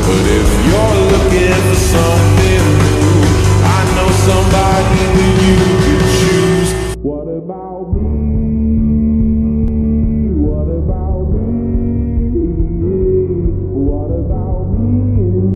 But if you're looking for something new, I know somebody that you could choose. What about me?